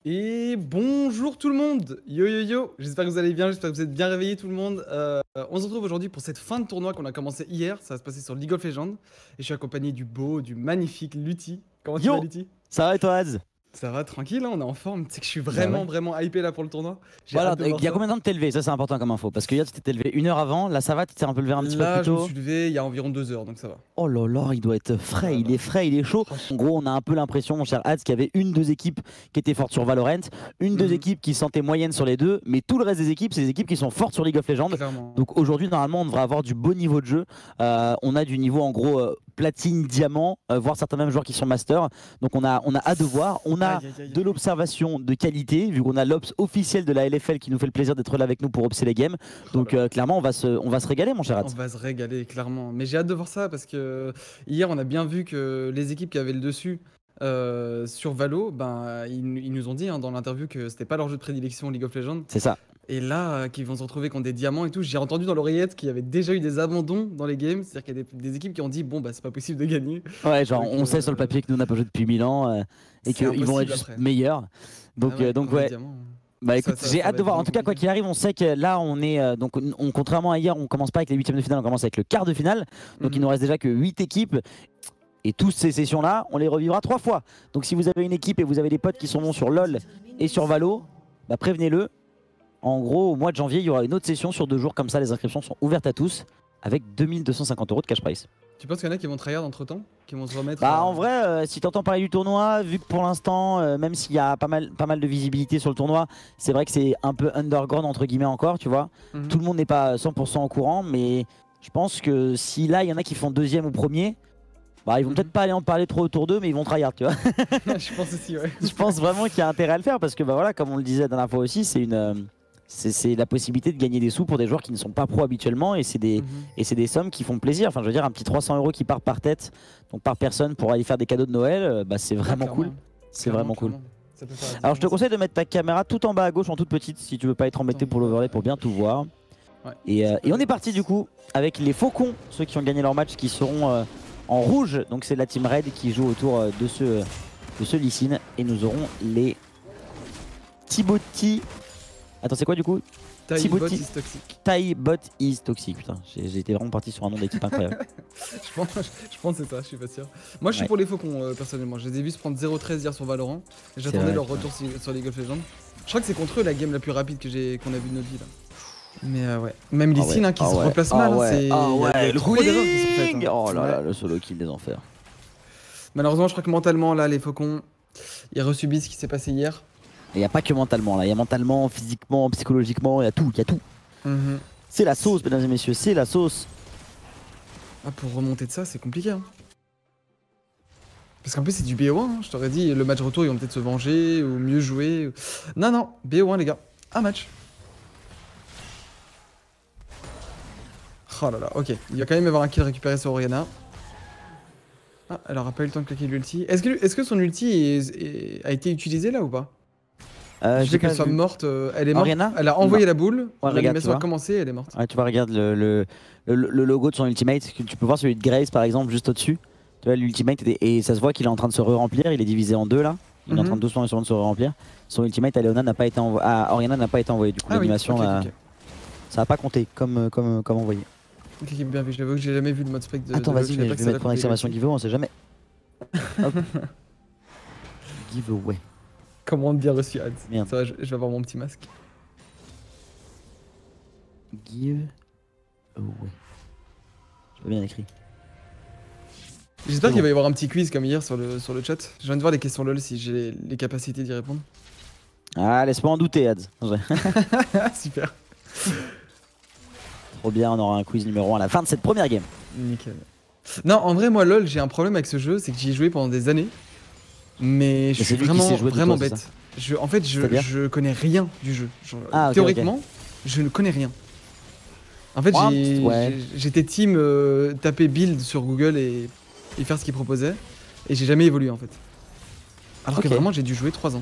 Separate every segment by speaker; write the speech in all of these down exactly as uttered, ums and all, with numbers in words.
Speaker 1: Et bonjour tout le monde. Yo yo yo, j'espère que vous allez bien, j'espère que vous êtes bien réveillés tout le monde. Euh, on se retrouve aujourd'hui pour cette fin de tournoi qu'on a commencé hier, ça va se passer sur League of Legends. Et je suis accompagné du beau, du magnifique Lutti. Comment tu vas
Speaker 2: Yo,
Speaker 1: Lutti?
Speaker 2: ça va et toi, Az?
Speaker 1: Ça va tranquille, hein, on est en forme, tu sais que je suis
Speaker 2: Bah
Speaker 1: vraiment
Speaker 2: ouais.
Speaker 1: vraiment hypé là pour le tournoi. J'ai
Speaker 2: Voilà,
Speaker 1: hâte de
Speaker 2: il
Speaker 1: voir
Speaker 2: y a
Speaker 1: ça.
Speaker 2: combien de temps que t'es levé? Ça, c'est important comme info. Parce que hier, tu t'étais levé une heure avant. Là, ça va, tu t'es un peu levé un petit peu
Speaker 1: Là
Speaker 2: plus
Speaker 1: je me
Speaker 2: tôt.
Speaker 1: suis levé il y a environ deux heures donc ça va.
Speaker 2: Oh là là, il doit être frais,
Speaker 1: Ça
Speaker 2: il
Speaker 1: va.
Speaker 2: est frais, il est chaud. En gros, on a un peu l'impression, mon cher Az, qu'il y avait une, deux équipes qui étaient fortes sur Valorant, une, deux
Speaker 1: Mhm.
Speaker 2: équipes qui se sentaient moyennes sur les deux, mais tout le reste des équipes, c'est des équipes qui sont fortes sur League of Legends.
Speaker 1: Clairement.
Speaker 2: Donc aujourd'hui, normalement, on devrait avoir du beau niveau de jeu. Euh, on a du niveau, en gros, euh, platine, diamant, euh, voire certains même joueurs qui sont master. Donc on a, on a hâte de voir. On a
Speaker 1: Aïe, aïe, aïe.
Speaker 2: de l'observation de qualité, vu qu'on a l'Obs officiel de la L F L qui nous fait le plaisir d'être là avec nous pour obser les games. Donc euh, clairement, on va, se, on va se régaler, mon cher
Speaker 1: On
Speaker 2: Az.
Speaker 1: va se régaler, clairement. Mais j'ai hâte de voir ça parce que hier, on a bien vu que les équipes qui avaient le dessus euh, sur Valo, ben, ils, ils nous ont dit hein, dans l'interview que c'était pas leur jeu de prédilection League of Legends.
Speaker 2: C'est ça.
Speaker 1: Et là, euh, qu'ils vont se retrouver contre des diamants et tout, j'ai entendu dans l'oreillette qu'il y avait déjà eu des abandons dans les games. C'est-à-dire qu'il y a des, des équipes qui ont dit bon, bah, c'est pas possible de gagner.
Speaker 2: Ouais, genre
Speaker 1: Donc,
Speaker 2: on sait
Speaker 1: euh,
Speaker 2: sur le papier que nous on n'a pas joué depuis mille ans euh, et
Speaker 1: c'est
Speaker 2: qu'ils vont être
Speaker 1: impossible
Speaker 2: juste
Speaker 1: après.
Speaker 2: meilleurs. Donc,
Speaker 1: Ah ouais,
Speaker 2: euh, donc
Speaker 1: contre les
Speaker 2: ouais.
Speaker 1: diamants.
Speaker 2: Bah
Speaker 1: Ça-
Speaker 2: écoute,
Speaker 1: ça-
Speaker 2: j'ai
Speaker 1: ça
Speaker 2: hâte
Speaker 1: va
Speaker 2: de
Speaker 1: être
Speaker 2: voir. En
Speaker 1: vraiment
Speaker 2: tout cas, quoi
Speaker 1: compliqué.
Speaker 2: qu'il arrive, on sait que là, on est euh, donc on, contrairement à hier, on commence pas avec les huitièmes de finale, on commence avec le quart de finale. Donc il
Speaker 1: Mhm.
Speaker 2: nous reste déjà que huit équipes. Et toutes ces sessions-là, on les revivra trois fois. Donc si vous avez une équipe et vous avez des potes qui sont bons sur LoL et sur Valo, bah prévenez-le. En gros, au mois de janvier, il y aura une autre session sur deux jours. Comme ça, les inscriptions sont ouvertes à tous avec deux mille deux cent cinquante euros de cash prize.
Speaker 1: Tu penses qu'il y en a qui vont tryhard entre temps? Qui vont se remettre
Speaker 2: Bah
Speaker 1: à-
Speaker 2: en vrai, euh, si tu entends parler du tournoi, vu que pour l'instant, euh, même s'il y a pas mal, pas mal de visibilité sur le tournoi, c'est vrai que c'est un peu underground entre guillemets encore, tu vois.
Speaker 1: Mhm.
Speaker 2: Tout le monde n'est pas cent pour cent au courant, mais je pense que si là, il y en a qui font deuxième ou premier, bah ils vont
Speaker 1: Mhm.
Speaker 2: peut-être pas aller en parler trop autour d'eux, mais ils vont tryhard, tu vois.
Speaker 1: Je pense aussi, ouais.
Speaker 2: Je pense vraiment qu'il y a intérêt à le faire parce que bah voilà, comme on le disait la dernière fois aussi, c'est une... euh, c'est c'est la possibilité de gagner des sous pour des joueurs qui ne sont pas pros habituellement et c'est des,
Speaker 1: Mhm.
Speaker 2: et c'est des sommes qui font plaisir. Enfin, je veux dire, un petit trois cents euros qui part par tête, donc par personne pour aller faire des cadeaux de Noël, euh, bah, c'est vraiment
Speaker 1: Ah,
Speaker 2: cool.
Speaker 1: clairement.
Speaker 2: C'est
Speaker 1: Clairement,
Speaker 2: vraiment cool.
Speaker 1: clairement. Ça peut faire la
Speaker 2: Alors, je te
Speaker 1: différence.
Speaker 2: conseille de mettre ta caméra tout en bas à gauche en toute petite si tu veux pas être embêté
Speaker 1: Attends,
Speaker 2: pour l'overlay pour bien tout voir.
Speaker 1: Ouais.
Speaker 2: Et, euh, et on est parti du coup avec les Faucons, ceux qui ont gagné leur match qui seront euh, en rouge. Donc, c'est la team Red qui joue autour euh, de ce, de ce Lee Sin. Et nous aurons les Tiboti. Attends, c'est quoi du coup?
Speaker 1: Taille bot
Speaker 2: Tiboti.
Speaker 1: is toxique.
Speaker 2: Tai Bot is toxique, putain, j'ai j'ai été vraiment parti sur un nom d'équipe incroyable.
Speaker 1: Je pense, je pense que c'est ça, je suis pas sûr. Moi je suis
Speaker 2: Ouais.
Speaker 1: pour les faucons euh, personnellement. Je les ai vus se prendre zéro treize hier sur Valorant. Et
Speaker 2: C'est
Speaker 1: j'attendais
Speaker 2: vrai,
Speaker 1: leur
Speaker 2: putain.
Speaker 1: retour sur, sur League of Legends. Je crois que c'est contre eux la game la plus rapide que j'ai qu'on a vu de notre vie là. Mais euh, ouais. Même Lee
Speaker 2: Ah
Speaker 1: Sin
Speaker 2: ouais,
Speaker 1: hein, qui
Speaker 2: ah
Speaker 1: se
Speaker 2: ouais,
Speaker 1: replace
Speaker 2: ah
Speaker 1: mal. hein,
Speaker 2: ouais,
Speaker 1: c'est-
Speaker 2: ah
Speaker 1: il y a- il y a
Speaker 2: ouais, le
Speaker 1: trop d'erreurs qui sont faites,
Speaker 2: cooling.
Speaker 1: hein.
Speaker 2: Oh là
Speaker 1: Ouais.
Speaker 2: là, le solo kill des enfers.
Speaker 1: Malheureusement je crois que mentalement là les faucons ils resubissent ce qui s'est passé hier.
Speaker 2: Et il n'y a pas que mentalement là, il y a mentalement, physiquement, psychologiquement, il y a tout, il y a tout.
Speaker 1: Mhm.
Speaker 2: C'est la sauce, mesdames et messieurs, c'est la sauce.
Speaker 1: Ah, pour remonter de ça c'est compliqué. Hein. Parce qu'en plus c'est du B O un, hein. Je t'aurais dit le match retour ils vont peut-être se venger ou mieux jouer. Non non, B O un les gars, un match. Oh là là, ok, il va quand même y avoir un kill récupéré sur Oriana. Ah, elle aura pas eu le temps de claquer l'ulti. Est-ce que, est que son ulti est- est- a été utilisé là ou pas?
Speaker 2: Euh,
Speaker 1: Je
Speaker 2: j'ai
Speaker 1: sais qu'elle
Speaker 2: pas
Speaker 1: soit
Speaker 2: vu.
Speaker 1: morte, euh, elle est morte.
Speaker 2: Oriana
Speaker 1: Elle a envoyé la boule,
Speaker 2: regarde,
Speaker 1: l'animation
Speaker 2: tu
Speaker 1: a
Speaker 2: vois.
Speaker 1: commencé, elle est morte.
Speaker 2: Ouais, tu vois, regarde le, le, le, le logo de son ultimate, que tu peux voir celui de Grace par exemple juste au-dessus. Tu vois, l'ultimate, et ça se voit qu'il est en train de se re-remplir, il est divisé en deux là. Il est en
Speaker 1: Mhm.
Speaker 2: train de doucement et sûrement de se re-remplir. Son ultimate à Leona n'a pas été envoyé. Ah, Oriana n'a pas été envoyé, du coup
Speaker 1: Ah oui,
Speaker 2: l'animation,
Speaker 1: ok,
Speaker 2: là,
Speaker 1: ok, ok.
Speaker 2: ça n'a pas compté comme, euh, comme, comme envoyé.
Speaker 1: Ok, ok, bien vu, je l'avoue que j'ai jamais vu le mode spec de.
Speaker 2: Attends,
Speaker 1: de LoL,
Speaker 2: vas-y,
Speaker 1: savais
Speaker 2: mais
Speaker 1: pas
Speaker 2: je
Speaker 1: que
Speaker 2: vais
Speaker 1: ça
Speaker 2: mettre point
Speaker 1: l'appelait
Speaker 2: d'exclamation
Speaker 1: l'ulti.
Speaker 2: giveaway, on sait jamais. Hop. Giveaway.
Speaker 1: Comment bien reçu Ads.
Speaker 2: Merde.
Speaker 1: Ça va, je, je vais avoir mon petit masque.
Speaker 2: Giveaway. J'ai pas bien écrit.
Speaker 1: J'espère
Speaker 2: C'est
Speaker 1: qu'il
Speaker 2: bon.
Speaker 1: va y avoir un petit quiz comme hier sur le, sur le chat. Je viens de voir les questions LoL si j'ai les, les capacités d'y répondre.
Speaker 2: Ah, laisse-moi en douter, Ads. Ouais.
Speaker 1: Super.
Speaker 2: Trop bien, on aura un quiz numéro un à la fin de cette première game.
Speaker 1: Nickel. Non, en vrai, moi, LoL, j'ai un problème avec ce jeu, c'est que j'y ai joué pendant des années. Mais je
Speaker 2: c'est
Speaker 1: suis
Speaker 2: lui qui
Speaker 1: vraiment,
Speaker 2: sait jouer de
Speaker 1: vraiment
Speaker 2: toi, c'est
Speaker 1: bête. Je, en fait, je,
Speaker 2: C'est-à-dire
Speaker 1: je connais rien du jeu. Genre,
Speaker 2: Ah, ok,
Speaker 1: théoriquement, je ne connais rien. En fait,
Speaker 2: Ouais,
Speaker 1: j'ai-
Speaker 2: ouais.
Speaker 1: j'ai- j'étais team euh, taper build sur Google et, et faire ce qu'il proposait. Et j'ai jamais évolué, en fait. Alors
Speaker 2: Ok.
Speaker 1: que vraiment, j'ai dû jouer trois ans.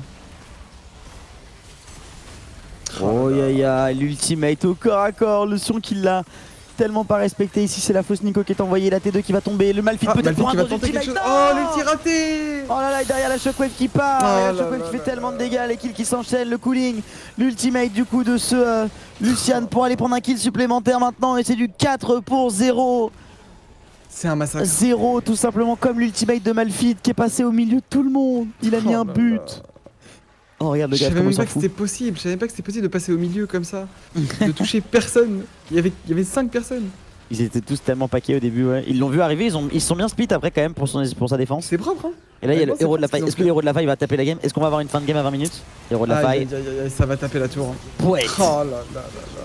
Speaker 2: Oh ya ya, l'ultimate au corps à corps, le son qu'il a. tellement pas respecté. Ici, c'est la fausse Nico qui est envoyée. La T deux qui va tomber. Le Malphite
Speaker 1: Ah,
Speaker 2: peut-être
Speaker 1: Malphite
Speaker 2: pour un
Speaker 1: qui va
Speaker 2: gros
Speaker 1: tenter quelque
Speaker 2: ultimate.
Speaker 1: chose.
Speaker 2: Non
Speaker 1: Oh, l'ulti raté.
Speaker 2: Oh là là, et derrière la Shockwave qui part.
Speaker 1: Oh
Speaker 2: Et la
Speaker 1: là
Speaker 2: Shockwave
Speaker 1: là
Speaker 2: qui fait
Speaker 1: là
Speaker 2: tellement
Speaker 1: là.
Speaker 2: de dégâts. Les kills qui s'enchaînent. Le cooling. L'ultimate du coup de ce euh, Lucian pour aller prendre un kill supplémentaire maintenant. Et c'est du quatre pour zéro.
Speaker 1: C'est un massacre.
Speaker 2: zéro tout simplement comme l'ultimate de Malphite qui est passé au milieu de tout le monde. Il a mis
Speaker 1: Oh
Speaker 2: un
Speaker 1: là
Speaker 2: but.
Speaker 1: là.
Speaker 2: Oh regarde le
Speaker 1: Je
Speaker 2: gars
Speaker 1: savais
Speaker 2: comment
Speaker 1: même
Speaker 2: il
Speaker 1: pas
Speaker 2: s'en
Speaker 1: que
Speaker 2: fout.
Speaker 1: c'était possible. Je savais même pas que c'était possible de passer au milieu comme ça, de toucher personne. Il y avait, il y avait cinq personnes.
Speaker 2: Ils étaient tous tellement paqués au début, ouais. Ils l'ont vu arriver, ils, ont, ils se sont bien split après quand même pour, son, pour sa défense.
Speaker 1: C'est propre, hein.
Speaker 2: Et là il y a
Speaker 1: Ouais,
Speaker 2: le
Speaker 1: c'est
Speaker 2: héros de la
Speaker 1: propre,
Speaker 2: faille.
Speaker 1: ce
Speaker 2: Est-ce que
Speaker 1: qu'ils ont
Speaker 2: le héros de la faille va taper la game? Est-ce qu'on va avoir une fin de game à vingt minutes? Héros de la
Speaker 1: Aïe,
Speaker 2: faille.
Speaker 1: aïe, aïe, aïe, aïe, ça va taper la tour. Hein.
Speaker 2: Pouet
Speaker 1: Oh là là là là.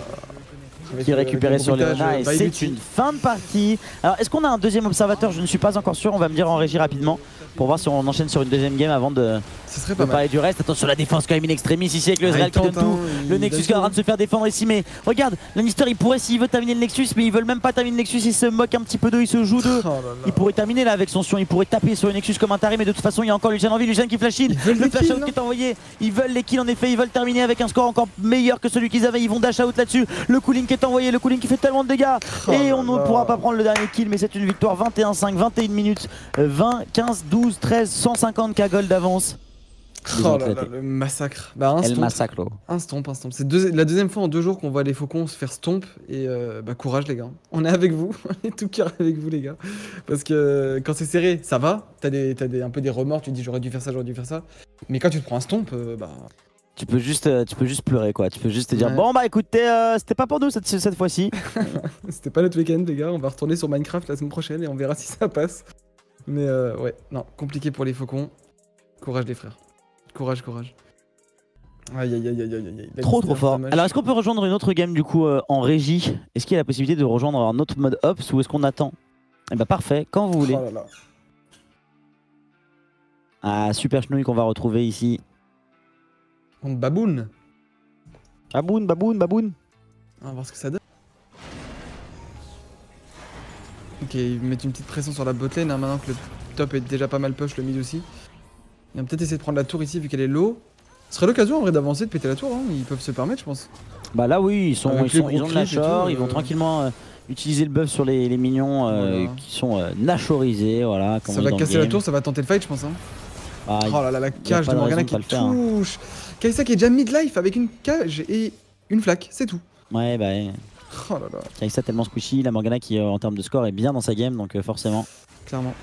Speaker 1: Avec,
Speaker 2: qui est
Speaker 1: euh,
Speaker 2: récupéré
Speaker 1: avec
Speaker 2: sur
Speaker 1: le
Speaker 2: Léona et
Speaker 1: bruitage, euh,
Speaker 2: c'est
Speaker 1: Vaibuti.
Speaker 2: une fin de partie. Alors est-ce qu'on a un deuxième observateur? Je ne suis pas encore sûr, on va me dire en régie rapidement pour voir si on enchaîne sur une deuxième game avant de,
Speaker 1: Ce serait
Speaker 2: de
Speaker 1: pas mal.
Speaker 2: parler du reste. Attention la défense quand même in extremis ici avec le
Speaker 1: Ah,
Speaker 2: Ezreal
Speaker 1: il
Speaker 2: qui donne
Speaker 1: tente,
Speaker 2: tout.
Speaker 1: hein,
Speaker 2: Le
Speaker 1: il
Speaker 2: Nexus
Speaker 1: donne
Speaker 2: qui est en
Speaker 1: tout.
Speaker 2: train de se faire défendre ici, mais regarde, Lannister il pourrait s'il veut terminer le Nexus, mais ils veulent même pas terminer le Nexus, il se moque un petit peu d'eux, il se joue d'eux.
Speaker 1: Oh là là.
Speaker 2: Il pourrait terminer là avec son Sion, il pourrait taper sur le Nexus comme un taré, mais de toute façon il y a encore Lucian en vie, Lucian qui flash in,
Speaker 1: Ils veulent
Speaker 2: le
Speaker 1: des
Speaker 2: flash
Speaker 1: kills,
Speaker 2: out
Speaker 1: non
Speaker 2: qui est envoyé, ils veulent les kills en effet, ils veulent terminer avec un score encore meilleur que celui qu'ils avaient, ils vont dash out là-dessus, le cooling qui est envoyé, le cooling qui fait tellement de dégâts,
Speaker 1: Oh
Speaker 2: et
Speaker 1: là
Speaker 2: on ne
Speaker 1: là.
Speaker 2: pourra pas prendre le dernier kill, mais c'est une victoire vingt et un cinq, vingt et une minutes, euh, vingt, quinze, douze, treize, cent cinquante K gold d'avance. Ils ont
Speaker 1: Oh là là,
Speaker 2: éclaté.
Speaker 1: le massacre. Bah, un
Speaker 2: Elle
Speaker 1: stomp.
Speaker 2: massacre là.
Speaker 1: Un stomp, un stomp. C'est deux- la deuxième fois en deux jours qu'on voit les faucons se faire stomp. Et euh, bah, courage, les gars. On est avec vous. On est tout cœur avec vous, les gars. Parce que quand c'est serré, ça va. T'as des, t'as des, un peu des remords. Tu te dis, j'aurais dû faire ça, j'aurais dû faire ça. Mais quand tu te prends un stomp, euh, bah.
Speaker 2: Tu peux juste, euh, tu peux juste pleurer quoi. Tu peux juste te dire
Speaker 1: Ouais.
Speaker 2: bon bah écoutez, euh, c'était pas pour nous cette, cette fois-ci.
Speaker 1: C'était pas notre week-end, les gars. On va retourner sur Minecraft la semaine prochaine et on verra si ça passe. Mais euh, ouais, non, compliqué pour les faucons. Courage, les frères. Courage, courage. Aïe, aïe, aïe, aïe, aïe, aïe. La
Speaker 2: Trop
Speaker 1: liste
Speaker 2: trop
Speaker 1: est
Speaker 2: fort.
Speaker 1: dommage.
Speaker 2: Alors est-ce qu'on peut rejoindre une autre game du coup euh, en régie? Est-ce qu'il y a la possibilité de rejoindre un autre mode Ops ou est-ce qu'on attend? Eh bah parfait, quand vous voulez.
Speaker 1: Oh là là.
Speaker 2: Ah super chenouille qu'on va retrouver ici.
Speaker 1: On baboune.
Speaker 2: Baboun, baboun, baboun.
Speaker 1: On va voir ce que ça donne. Ok, ils mettent une petite pression sur la botlane hein, maintenant que le top est déjà pas mal push, le mid aussi. Ils vont peut-être essayer de prendre la tour ici vu qu'elle est low. Ce serait l'occasion en vrai d'avancer, de péter la tour, hein. Ils peuvent se permettre je pense.
Speaker 2: Bah là oui, ils, sont,
Speaker 1: Avec
Speaker 2: ils,
Speaker 1: les
Speaker 2: sont,
Speaker 1: gros
Speaker 2: ils ont de la
Speaker 1: clips et
Speaker 2: shore,
Speaker 1: tout,
Speaker 2: ils vont
Speaker 1: euh.
Speaker 2: tranquillement euh, utiliser le buff sur les, les minions euh,
Speaker 1: Voilà.
Speaker 2: qui sont euh, nachorisés, voilà. Comme
Speaker 1: Ça
Speaker 2: on dit
Speaker 1: va
Speaker 2: dans le
Speaker 1: casser la
Speaker 2: game.
Speaker 1: tour, ça va tenter le fight je pense. Hein.
Speaker 2: Ah,
Speaker 1: Oh là là, la cage
Speaker 2: pas
Speaker 1: de
Speaker 2: de
Speaker 1: Morgana
Speaker 2: raison
Speaker 1: qui
Speaker 2: de pas le faire, hein.
Speaker 1: touche. Kai'Sa qui est déjà mid-life avec une cage et une flaque, c'est tout.
Speaker 2: Ouais bah ouais.
Speaker 1: Oh là là,
Speaker 2: Avec ça tellement squishy, la Morgana qui euh, en termes de score est bien dans sa game donc euh, forcément.
Speaker 1: clairement.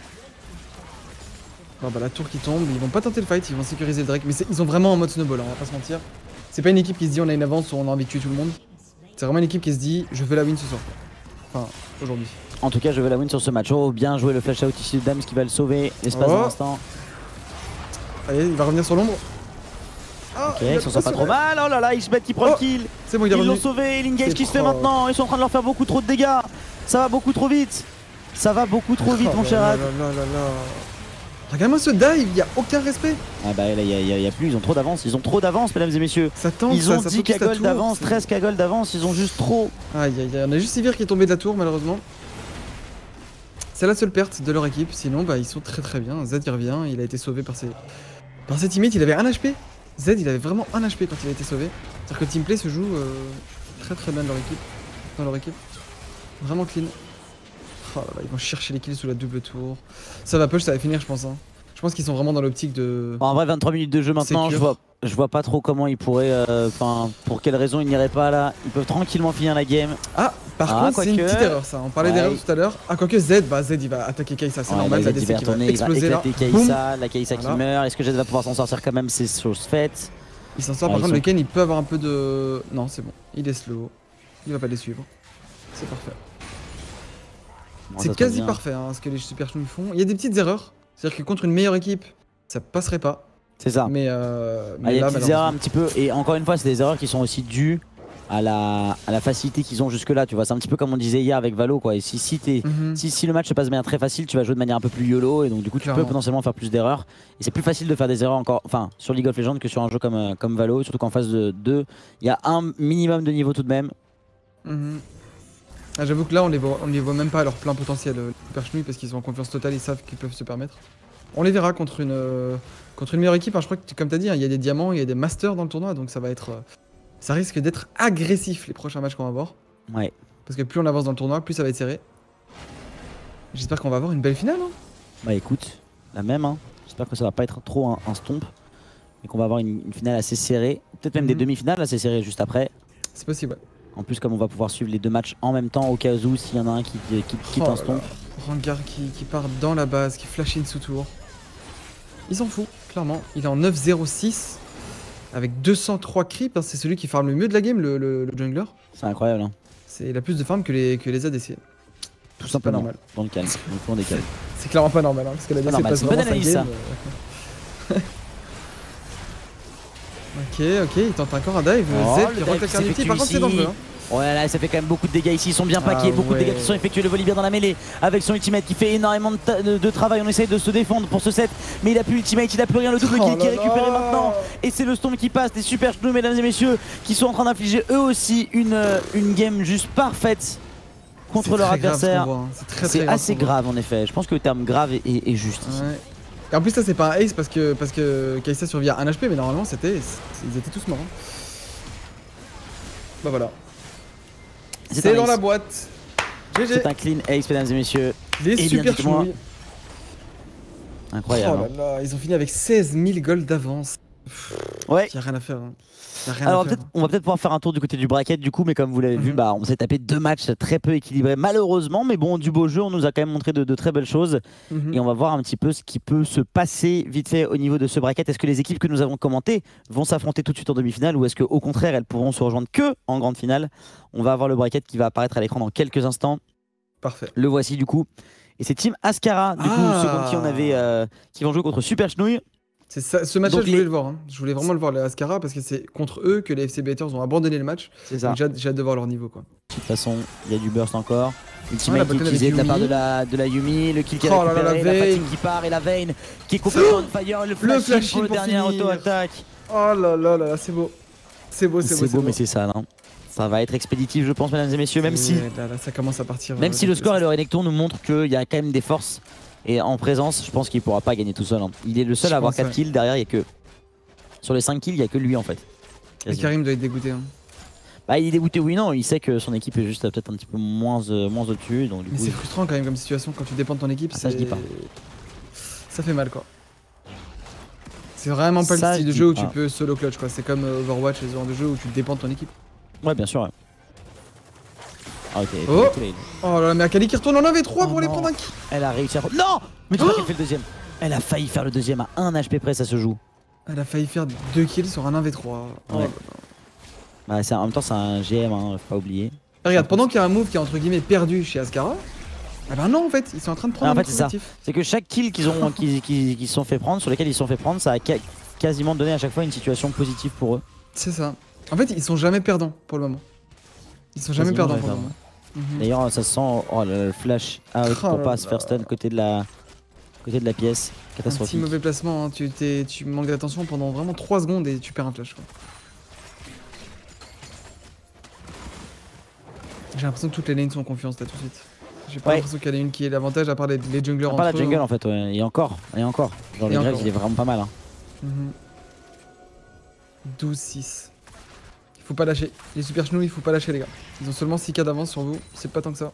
Speaker 1: Bon bah la tour qui tombe, ils vont pas tenter le fight, ils vont sécuriser le Drake. Mais c'est- ils ont vraiment en mode snowball, hein, on va pas se mentir. C'est pas une équipe qui se dit on a une avance ou on a envie de tuer tout le monde. C'est vraiment une équipe qui se dit je veux la win ce soir. Enfin, aujourd'hui.
Speaker 2: En tout cas je veux la win sur ce match. Oh bien joué le flash out ici de Dams qui va le sauver l'espace
Speaker 1: Oh.
Speaker 2: d'un instant.
Speaker 1: Allez, il va revenir sur l'ombre. Ah,
Speaker 2: Ok,
Speaker 1: il a
Speaker 2: ils s'en sortent pas trop
Speaker 1: sauvé.
Speaker 2: mal. Oh là là, X-Bet qui prend
Speaker 1: Oh.
Speaker 2: le kill.
Speaker 1: C'est bon, il est
Speaker 2: Ils l'ont
Speaker 1: revenu.
Speaker 2: sauvé. L'engage
Speaker 1: C'est
Speaker 2: qui se fait
Speaker 1: propre.
Speaker 2: maintenant. Ils sont en train de leur faire beaucoup trop de dégâts. Ça va beaucoup trop vite. Ça va beaucoup trop vite
Speaker 1: Oh
Speaker 2: mon
Speaker 1: là
Speaker 2: cher
Speaker 1: là
Speaker 2: Ad.
Speaker 1: là là là là. Regarde-moi ce dive, il y a aucun respect.
Speaker 2: Ah bah là, il y, a- y a- y a plus. Ils ont trop d'avance. Ils ont trop d'avance, mesdames et messieurs.
Speaker 1: Ça tente,
Speaker 2: Ils
Speaker 1: ça,
Speaker 2: ont
Speaker 1: ça
Speaker 2: dix
Speaker 1: focus
Speaker 2: K
Speaker 1: la
Speaker 2: gold
Speaker 1: tour,
Speaker 2: d'avance,
Speaker 1: c'est-
Speaker 2: treize K gold d'avance. Ils ont juste trop.
Speaker 1: Aïe aïe aïe, on a juste Sivir qui est tombé de la tour malheureusement. C'est la seule perte de leur équipe, sinon bah ils sont très très bien. Z il revient, il a été sauvé par ses, par ses teammates, il avait un H P. Z il avait vraiment un H P quand il a été sauvé. C'est-à-dire que le teamplay se joue euh, très très bien dans leur équipe. Dans leur équipe. Vraiment clean. Oh là là, ils vont chercher les kills sous la double tour. Ça va push, ça va finir je pense. Hein. Je pense qu'ils sont vraiment dans l'optique de...
Speaker 2: En vrai, vingt-trois minutes de jeu maintenant.
Speaker 1: Sécure.
Speaker 2: Je vois, je vois pas trop comment ils pourraient. Enfin, pour quelle raison ils n'iraient pas là. Ils peuvent tranquillement finir la game.
Speaker 1: Ah, par
Speaker 2: Ah,
Speaker 1: contre c'est une
Speaker 2: quoique.
Speaker 1: petite erreur ça. On parlait
Speaker 2: Ouais.
Speaker 1: d'erreur tout à l'heure. Ah quoique Z, bah Z il va attaquer Kai'Sa, c'est
Speaker 2: Ouais,
Speaker 1: normal,
Speaker 2: là,
Speaker 1: la
Speaker 2: il
Speaker 1: D C
Speaker 2: va
Speaker 1: qui va
Speaker 2: retourner, il va
Speaker 1: exploser là.
Speaker 2: éclater
Speaker 1: Boum.
Speaker 2: Kai'Sa, la Kai'Sa qui
Speaker 1: Voilà.
Speaker 2: meurt. Est-ce que Jet va pouvoir s'en sortir quand même? C'est chose faite.
Speaker 1: Il s'en sort,
Speaker 2: Ouais,
Speaker 1: par
Speaker 2: ils
Speaker 1: contre
Speaker 2: sont-
Speaker 1: le Ken il peut avoir un peu de... Non c'est bon, il est slow, il va pas les suivre, c'est parfait.
Speaker 2: Bon, ça
Speaker 1: C'est
Speaker 2: se
Speaker 1: quasi
Speaker 2: passe bien.
Speaker 1: parfait hein, ce que les Super Chouins font. Il y a des petites erreurs, c'est-à-dire que contre une meilleure équipe, ça passerait pas,
Speaker 2: C'est ça.
Speaker 1: mais, euh,
Speaker 2: Ah,
Speaker 1: mais
Speaker 2: il y a
Speaker 1: là
Speaker 2: des petites erreurs un
Speaker 1: malheureusement...
Speaker 2: petit peu. Et encore une fois, c'est des erreurs qui sont aussi dues à la, à la facilité qu'ils ont jusque-là. Tu vois, c'est un petit peu comme on disait hier avec Valo. Quoi. Et si, si, t'es-
Speaker 1: Mhm.
Speaker 2: si, si le match se passe de manière très facile, tu vas jouer de manière un peu plus YOLO. Et donc, du coup, tu
Speaker 1: Clairement.
Speaker 2: peux potentiellement faire plus d'erreurs. Et c'est plus facile de faire des erreurs encore. Enfin, sur League of Legends que sur un jeu comme, euh, comme Valo. Surtout qu'en phase de deux, il y a un minimum de niveau tout de même.
Speaker 1: Mhm. Ah, j'avoue que là on les voit, on les voit même pas à leur plein potentiel, euh, les Super Chouins, parce qu'ils ont en confiance totale, ils savent qu'ils peuvent se permettre. On les verra contre une, euh, contre une meilleure équipe, hein. Je crois que comme t'as dit, hein, il y a des diamants, il y a des masters dans le tournoi, donc ça va être... euh, ça risque d'être agressif les prochains matchs qu'on va voir.
Speaker 2: Ouais.
Speaker 1: Parce que plus on avance dans le tournoi, plus ça va être serré. J'espère qu'on va avoir une belle finale. Hein.
Speaker 2: Bah écoute, la même. Hein. J'espère que ça va pas être trop un, un stomp. Et qu'on va avoir une, une finale assez serrée. Peut-être même mm-hmm. des demi-finales assez serrées juste après.
Speaker 1: C'est possible, ouais.
Speaker 2: En plus, comme on va pouvoir suivre les deux matchs en même temps, au cas où s'il y en a un qui, qui, qui quitte
Speaker 1: oh
Speaker 2: un stomp.
Speaker 1: Rengar qui, qui part dans la base, qui flash in sous tour. Il s'en fout, clairement. Il est en neuf zéro six avec deux cent trois creeps. Hein. C'est celui qui farme le mieux de la game, le, le, le jungler.
Speaker 2: C'est incroyable. Hein.
Speaker 1: Il a plus de farm que les, que les A D C.
Speaker 2: Tout simplement. Normal. Dans le calme. Donc on décale.
Speaker 1: C'est clairement pas normal. Hein, parce que l'A D C passe vraiment sa game. Euh... ok, ok, il tente encore un dive.
Speaker 2: Oh,
Speaker 1: Zed qui rentre la Carnity. Par contre, c'est dangereux. Hein.
Speaker 2: Ouais là ça fait quand même beaucoup de dégâts ici, ils sont bien paqués, ah, beaucoup ouais. de dégâts qui sont effectués, le Volibear dans la mêlée avec son ultimate qui fait énormément de, de, de travail, on essaye de se défendre pour ce set mais il a plus ultimate, il a plus rien, le double kill oh qui est récupéré là. Maintenant et c'est le Storm qui passe, des super genoux mesdames et messieurs qui sont en train d'infliger eux aussi une, une game juste parfaite contre leur adversaire. Hein. C'est assez grave en effet, je pense que le terme grave est, est, est juste ici. Ouais.
Speaker 1: Et en plus ça c'est pas un ace parce que, parce que Kai'Sa survit à un H P mais normalement c'était ils étaient tous morts. Hein. Bah voilà. C'est dans ace. La boîte.
Speaker 2: C'est un clean ace, mesdames et messieurs.
Speaker 1: Les et super chenouilles.
Speaker 2: Incroyable.
Speaker 1: Oh là là, ils ont fini avec seize mille gold d'avance.
Speaker 2: Ouais.
Speaker 1: Y'a rien à faire. Hein.
Speaker 2: Alors peut on va peut-être pouvoir faire un tour du côté du bracket du coup, mais comme vous l'avez mm-hmm. vu, bah, on s'est tapé deux matchs très peu équilibrés malheureusement, mais bon, du beau jeu, on nous a quand même montré de, de très belles choses mm-hmm. et on va voir un petit peu ce qui peut se passer vite fait au niveau de ce bracket. Est-ce que les équipes que nous avons commentées vont s'affronter tout de suite en demi-finale ou est-ce qu'au contraire elles pourront se rejoindre que en grande finale? On va avoir le bracket qui va apparaître à l'écran dans quelques instants.
Speaker 1: Parfait.
Speaker 2: Le voici du coup. Et c'est Team Ascara, du ah. coup, ceux contre qui on avait, euh, qui vont jouer contre Super Chenouille.
Speaker 1: C'est ça, ce match-là, je voulais les... le voir. Hein. Je voulais vraiment le voir, les Ascara, parce que c'est contre eux que les F C Betters ont abandonné le match. C'est ça. J'ai hâte, hâte de voir leur niveau. Quoi.
Speaker 2: De toute façon, il y a du burst encore. Ultimate ah, utilisé de la part de la, de la Yumi, le kill qui est oh récupéré, là là, la, la fatigue qui part et la Vayne qui est complètement on fire. Le flash, le flash pour le dernier auto-attaque.
Speaker 1: Oh là là là, c'est beau. C'est beau, c'est beau.
Speaker 2: C'est beau, beau, mais c'est ça. Hein. Ça va être expéditif, je pense, mesdames et messieurs, même si,
Speaker 1: là, là, ça commence à partir,
Speaker 2: même si le score et le Renekton nous montrent qu'il y a quand même des forces. Et en présence, je pense qu'il pourra pas gagner tout seul. Hein. Il est le seul je à avoir quatre ouais. kills. Derrière, il y a que sur les cinq kills, il y a que lui en fait.
Speaker 1: Et Karim doit être dégoûté. Hein.
Speaker 2: Bah, il est dégoûté, oui, non. Il sait que son équipe est juste peut-être un petit peu moins, euh, moins au-dessus. Donc, du
Speaker 1: Mais
Speaker 2: coup,
Speaker 1: c'est
Speaker 2: il...
Speaker 1: frustrant quand même comme situation quand tu dépends de ton équipe.
Speaker 2: Ah, ça, je dis pas.
Speaker 1: Ça fait mal quoi. C'est vraiment pas ça, le style de jeu où pas. Tu peux solo clutch quoi. C'est comme Overwatch, les genres de jeu où tu dépends de ton équipe.
Speaker 2: Ouais, bien sûr. Ouais. Ah, ok.
Speaker 1: Oh, oh là là, mais Akali qui retourne en un v trois oh pour non. les prendre un kill.
Speaker 2: Elle a réussi à. Non. Mais tu vois qu'elle fait le deuxième. Elle a failli faire le deuxième à un H P près, ça se joue.
Speaker 1: Elle a failli faire deux kills sur un un v trois. Oh
Speaker 2: ouais. Bah, en même temps, c'est un G M, hein, faut pas oublier.
Speaker 1: Regarde, pendant qu'il y a un move qui est entre guillemets perdu chez Ascara, ah bah non, en fait, ils sont en train de prendre.
Speaker 2: Ah, en fait, c'est ça. C'est que chaque kill qu'ils ont, qu'ils qu qu se sont fait prendre, sur lesquels ils se sont fait prendre, ça a quasiment donné à chaque fois une situation positive pour eux.
Speaker 1: C'est ça. En fait, ils sont jamais perdants pour le moment. Ils sont jamais quasiment perdants pour le moment.
Speaker 2: Mmh. D'ailleurs, ça sent oh, le flash out oh pour pas se faire stun côté de la, côté de la pièce. Catastrophique.
Speaker 1: Un petit mauvais placement, hein. tu, tu manques d'attention pendant vraiment trois secondes et tu perds un flash. J'ai l'impression que toutes les lanes sont en confiance là tout de suite. J'ai pas ouais. l'impression qu'il y en a une qui est l'avantage à part les, les junglers. À
Speaker 2: part la jungle en fait, ouais. Et encore, et encore. Genre et le grave il est vraiment pas mal. Hein.
Speaker 1: Mmh. douze six. Il faut pas lâcher. Les super chenous, il faut pas lâcher les gars. Ils ont seulement six K d'avance sur vous, c'est pas tant que ça.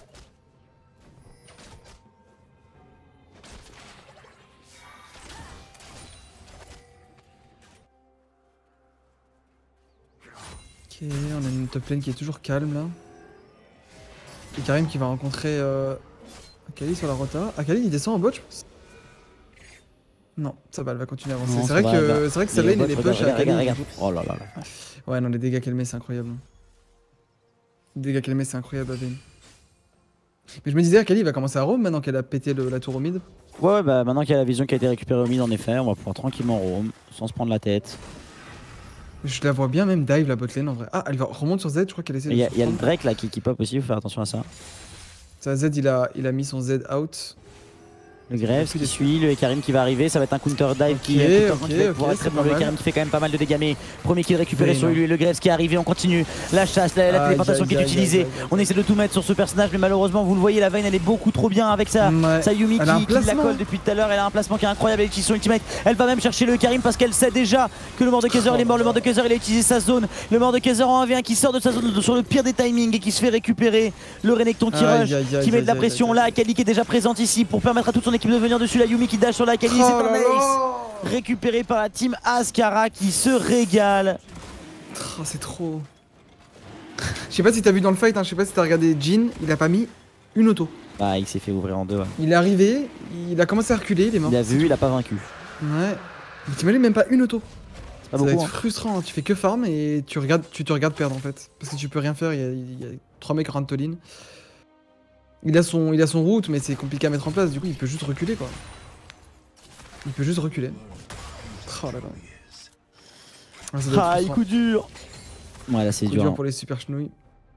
Speaker 1: Ok, on a une top lane qui est toujours calme là. Et Karim qui va rencontrer euh, Akali sur la rota. Akali il descend en bot je pense. Non, ça va, elle va continuer à avancer. C'est vrai, que, vrai que sa lane elle est push à Akali.
Speaker 2: Oh là là là.
Speaker 1: Ouais, non, les dégâts qu'elle met, c'est incroyable. Les dégâts qu'elle met, c'est incroyable à Vayne. Mais je me disais, Akali va commencer à roam maintenant qu'elle a pété le, la tour au mid.
Speaker 2: Ouais, ouais, bah maintenant qu'il y a la vision qui a été récupérée au mid, en effet, on va pouvoir tranquillement roam, sans se prendre la tête.
Speaker 1: Je la vois bien même dive la botlane en vrai. Ah, elle va remonte sur Z, je crois qu'elle essaie de.
Speaker 2: Il y, y a le Drake là qui, qui pop aussi, faut faire attention à ça.
Speaker 1: Ça, Z, il a, il a mis son Z out.
Speaker 2: Le Graves qui suit, le Karim qui va arriver, ça va être un counter dive
Speaker 1: Ok,
Speaker 2: qui, counter
Speaker 1: ok,
Speaker 2: qui va
Speaker 1: ok,
Speaker 2: pouvoir être
Speaker 1: c'est
Speaker 2: très bon.
Speaker 1: pas
Speaker 2: Le
Speaker 1: mal.
Speaker 2: Karim qui fait quand même pas mal de dégâts, mais premier kill récupéré
Speaker 1: Oui,
Speaker 2: sur
Speaker 1: non.
Speaker 2: lui, le Graves qui est arrivé, on continue la chasse, la, la
Speaker 1: Aïe,
Speaker 2: téléportation
Speaker 1: aïe,
Speaker 2: qui est
Speaker 1: aïe,
Speaker 2: utilisée.
Speaker 1: aïe, aïe, aïe.
Speaker 2: On essaie de tout mettre sur ce personnage, mais malheureusement, vous le voyez, la Vayne elle est beaucoup trop bien avec sa,
Speaker 1: Ouais.
Speaker 2: sa Yumi
Speaker 1: Elle a un
Speaker 2: qui, qui la
Speaker 1: placement.
Speaker 2: colle depuis tout à l'heure. Elle a un placement qui est incroyable avec son ultimate. Elle va même chercher le Karim parce qu'elle sait déjà que le Mordekaiser il est mort. Le Mordekaiser il a utilisé sa zone. Le Mordekaiser en un v un qui sort de sa zone sur le pire des timings et qui se fait récupérer. Le Renekton qui
Speaker 1: Aïe,
Speaker 2: rush,
Speaker 1: aïe, aïe,
Speaker 2: qui met
Speaker 1: aïe,
Speaker 2: de la
Speaker 1: aïe,
Speaker 2: pression.
Speaker 1: aïe,
Speaker 2: Là,
Speaker 1: aïe.
Speaker 2: Akali qui est déjà présente ici pour permettre à toute son équipe de venir dessus. La Yumi qui dash sur la Akali.
Speaker 1: Oh
Speaker 2: C'est un
Speaker 1: là
Speaker 2: ace
Speaker 1: là.
Speaker 2: récupéré par la team Ascara qui se régale.
Speaker 1: Oh, c'est trop. Je sais pas si t'as vu dans le fight, hein, je sais pas si t'as regardé Jhin, il a pas mis une auto.
Speaker 2: Bah, il s'est fait ouvrir en deux. Ouais.
Speaker 1: Il est arrivé, il a commencé à reculer, il est mort.
Speaker 2: Il a vu, il a pas vaincu.
Speaker 1: Ouais. Mais t'imagines même pas une auto.
Speaker 2: C'est pas
Speaker 1: Ça va
Speaker 2: beaucoup.
Speaker 1: être
Speaker 2: Hein.
Speaker 1: frustrant, hein. Tu fais que farm et tu, regardes, tu te regardes perdre en fait. Parce que tu peux rien faire, il y a, il y a trois mecs Rantoline. Il a son, il a son route, mais c'est compliqué à mettre en place, du coup il peut juste reculer quoi. Il peut juste reculer. Oh là là. Ah, ça doit être
Speaker 2: Ah,
Speaker 1: frustrant.
Speaker 2: coup dur. Ouais, là c'est
Speaker 1: Coup
Speaker 2: dur.
Speaker 1: dur
Speaker 2: hein.
Speaker 1: pour les super chenouilles.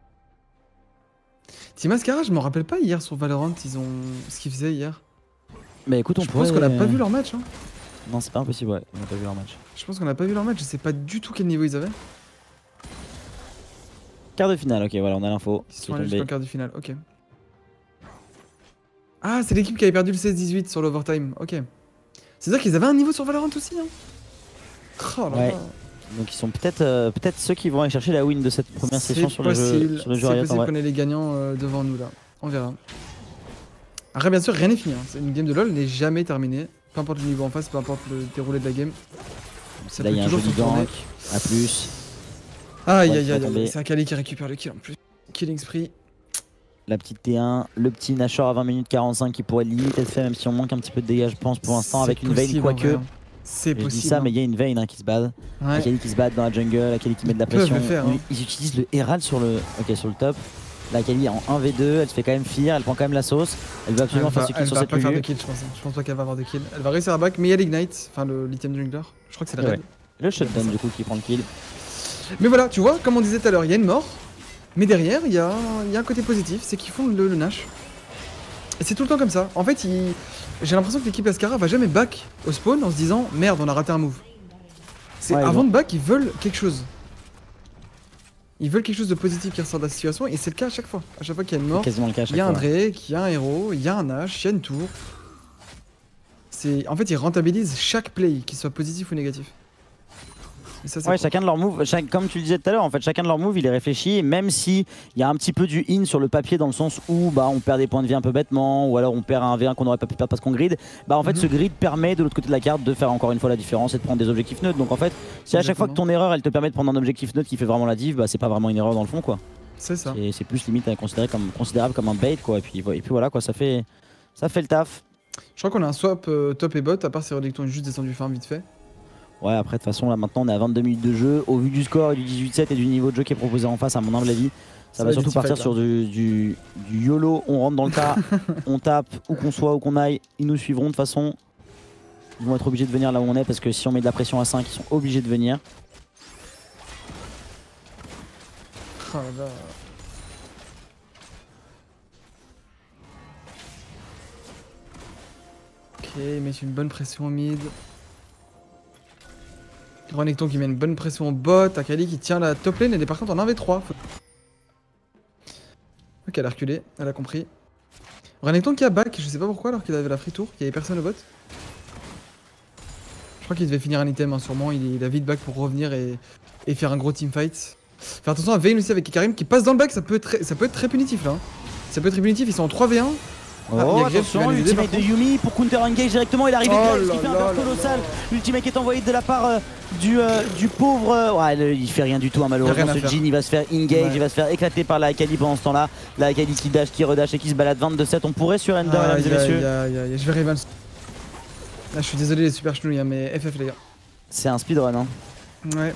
Speaker 1: Team Ascara, je me rappelle pas hier sur Valorant, ils ont ce qu'ils faisaient hier.
Speaker 2: Bah écoute, on
Speaker 1: Je
Speaker 2: pourrait...
Speaker 1: pense qu'on a pas vu leur match. Hein.
Speaker 2: Non, c'est pas impossible, ouais. On a pas vu leur match.
Speaker 1: Je pense qu'on a pas vu leur match, je sais pas du tout quel niveau ils avaient.
Speaker 2: Quart de finale, ok, voilà, on a l'info.
Speaker 1: Ils
Speaker 2: qui
Speaker 1: sont
Speaker 2: est
Speaker 1: allés
Speaker 2: tombée.
Speaker 1: jusqu'en quart du final, ok. Ah, c'est l'équipe qui avait perdu le seize dix-huit sur l'overtime, ok. C'est-à-dire qu'ils avaient un niveau sur Valorant aussi, hein. Oh là
Speaker 2: Ouais.
Speaker 1: là.
Speaker 2: Donc ils sont peut-être euh, peut-être ceux qui vont aller chercher la win de cette première
Speaker 1: C'est
Speaker 2: session sur le jeu,
Speaker 1: possible,
Speaker 2: sur le jeu
Speaker 1: c'est
Speaker 2: Riot, en
Speaker 1: possible
Speaker 2: vrai.
Speaker 1: qu'on ait les gagnants euh, devant nous là. On verra. Après, bien sûr, rien n'est fini. Hein. C'est une game de LoL n'est jamais terminée. Peu importe le niveau en face, peu importe le déroulé de la game. Ça
Speaker 2: Là,
Speaker 1: peut
Speaker 2: il y a un
Speaker 1: toujours
Speaker 2: joli
Speaker 1: se retourner.
Speaker 2: gank, à plus.
Speaker 1: Aïe
Speaker 2: Ouais,
Speaker 1: aïe
Speaker 2: ça va
Speaker 1: aïe
Speaker 2: tomber.
Speaker 1: aïe, c'est Akali qui récupère le kill en plus. Killing spree.
Speaker 2: La petite T un, le petit Nashor à vingt minutes quarante-cinq qui pourrait limite être fait, même si on manque un petit peu de dégâts, je pense, pour l'instant, avec
Speaker 1: C'est
Speaker 2: une Vayne,
Speaker 1: possible, en
Speaker 2: quoique.
Speaker 1: vrai, hein. C'est
Speaker 2: Je dis
Speaker 1: possible.
Speaker 2: ça,
Speaker 1: hein.
Speaker 2: mais il y a une Vayne hein, qui se bat.
Speaker 1: Ouais.
Speaker 2: Akali qui se bat dans la jungle, Akali qui met de la
Speaker 1: Ils peuvent
Speaker 2: pression.
Speaker 1: le faire, hein.
Speaker 2: Ils- Ils utilisent le Herald sur le, ok, sur le top. Là, Akali en un v deux, elle se fait quand même fear, elle prend quand même la sauce. Elle veut
Speaker 1: Elle
Speaker 2: absolument
Speaker 1: va,
Speaker 2: faire ce kill
Speaker 1: elle
Speaker 2: sur
Speaker 1: va
Speaker 2: cette
Speaker 1: pas faire de
Speaker 2: Lulu.
Speaker 1: kill, je pense. hein. Je pense pas qu'elle va avoir de kill. Elle va réussir à back, mais il y a l'ignite, enfin le l'item jungler. Je crois que c'est le
Speaker 2: Ouais.
Speaker 1: raid.
Speaker 2: Le shutdown du coup qui prend le kill.
Speaker 1: Mais voilà, tu vois, comme on disait tout à l'heure, il y a une mort. Mais derrière, il y a, il y a un côté positif, c'est qu'ils font le, le Nash. Et c'est tout le temps comme ça. En fait, il- j'ai l'impression que l'équipe Ascara va jamais back au spawn en se disant merde, on a raté un move. C'est
Speaker 2: Ouais, ils
Speaker 1: avant
Speaker 2: vont-
Speaker 1: de back, ils veulent quelque chose. Ils veulent quelque chose de positif qui ressort de la situation et c'est le cas à chaque fois. À chaque fois qu'il y a une
Speaker 2: C'est
Speaker 1: mort,
Speaker 2: quasiment le cas à
Speaker 1: il
Speaker 2: chaque
Speaker 1: y a un
Speaker 2: fois.
Speaker 1: Drake, il y a un héros, il y a un Nash, il y a une tour. C'est, en fait, ils rentabilisent chaque play, qu'il soit positif ou négatif. Et ça, c'est
Speaker 2: Ouais,
Speaker 1: cool.
Speaker 2: chacun de leurs moves, chaque- comme tu le disais tout à l'heure, en fait, chacun de leurs moves, il est réfléchi, même si il y a un petit peu du in sur le papier dans le sens où bah, on perd des points de vie un peu bêtement, ou alors on perd un V un qu'on n'aurait pas pu perdre parce qu'on grid. Bah en fait,
Speaker 1: Mhm.
Speaker 2: ce grid permet de l'autre côté de la carte de faire encore une fois la différence et de prendre des objectifs neutres. Donc en fait, si à chaque fois que ton erreur, elle te permet de prendre un objectif neutre qui fait vraiment la div, bah c'est pas vraiment une erreur dans le fond quoi.
Speaker 1: C'est ça.
Speaker 2: Et c'est plus limite à considérer comme considérable comme un bait quoi. Et puis, et puis voilà quoi, ça fait ça fait le taf.
Speaker 1: Je crois qu'on a un swap euh, top et bot, à part si Redicton est juste descendu farm vite fait.
Speaker 2: Ouais, après de toute façon là maintenant on est à vingt-deux minutes de jeu, au vu du score et du dix-huit sept et du niveau de jeu qui est proposé en face à mon humble avis. Ça,
Speaker 1: Ça
Speaker 2: va
Speaker 1: va
Speaker 2: surtout
Speaker 1: être
Speaker 2: partir
Speaker 1: fight,
Speaker 2: sur du, du, du YOLO, on rentre dans le tas, on tape, où qu'on soit, où qu'on aille, ils nous suivront de toute façon. Ils vont être obligés de venir là où on est parce que si on met de la pression à cinq, ils sont obligés de venir.
Speaker 1: Oh là là. Ok, ils mettent une bonne pression au mid. Renekton qui met une bonne pression au bot. Akali qui tient la top lane, elle est par contre en un v trois. Faut- Ok, elle a reculé, elle a compris. Renekton qui a back, je sais pas pourquoi alors qu'il avait la free tour, qu'il y avait personne au bot. Je crois qu'il devait finir un item hein, sûrement, il, il a vite back pour revenir et, et faire un gros teamfight. Faire attention à Vayne aussi avec Karim qui passe dans le back, ça peut être très, ça peut être très punitif là. hein. Ça peut être très punitif, ils sont en trois v un.
Speaker 2: Oh,
Speaker 1: Ah, il y a Graves qui
Speaker 2: attention,
Speaker 1: va les aider,
Speaker 2: l'ultimate
Speaker 1: par
Speaker 2: de Yumi pour counter engage directement, il arrive
Speaker 1: Oh
Speaker 2: Graves
Speaker 1: là
Speaker 2: qui fait un
Speaker 1: là
Speaker 2: burst
Speaker 1: là
Speaker 2: colossal.
Speaker 1: là.
Speaker 2: L'ultimate qui est envoyé de la part euh, du, euh, du pauvre. euh, ouais, le- il fait rien du tout, hein, malheureusement.
Speaker 1: rien à
Speaker 2: Ce
Speaker 1: faire.
Speaker 2: Jhin il va se faire engage,
Speaker 1: Ouais.
Speaker 2: il va se faire éclater par la Akali pendant ce temps-là. La Akali qui dash, qui redash et qui se balade vingt-deux sept. On pourrait surrender, mesdames
Speaker 1: Aïe,
Speaker 2: et messieurs.
Speaker 1: aïe, aïe, aïe, je vais Riven. Là, je suis désolé les super chenouilles, hein, mais F F les gars.
Speaker 2: C'est un speedrun, hein.
Speaker 1: Ouais.